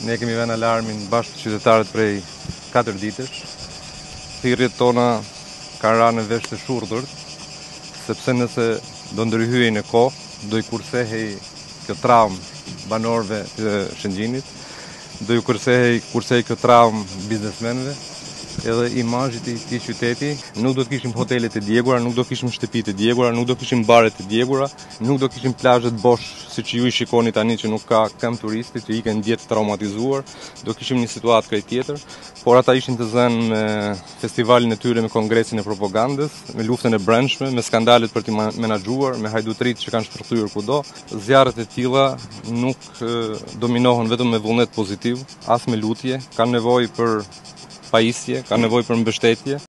Ne kemi vënë alarmin bashkë qytetarët prej 4 ditësh. Thirrjet tona kanë rënë në vesh të shurdhurt, sepse nëse do ndërhyej në kohë, do i kursehej kjo traumë banorëve të Shëngjinit, do i kursehej kjo traumë biznesmenëve, edhe imazhit i këtij qyteti. Nuk do të kishim hotelet e djegura, nuk do kishim shtëpitë e djegura, nuk do kishim baret e djegura, nuk do kishim plazhet bosh siç ju i shikoni tani që nuk ka këmbë turisti që ikën djetë traumatizuar, do kishim një situatë krejt tjetër, por ata ishin të zënë me festivalin e tyre, me kongresin e propagandës, me luftën e brendshme, me skandalet për t'i menaxhuar, me hajdutrit që kanë shpërthyer kudo. Zjarret e tilla nuk dominohen vetëm me vullnet pozitiv, as me lutje, kanë nevojë për pajisje, kanë nevojë për mbështetje.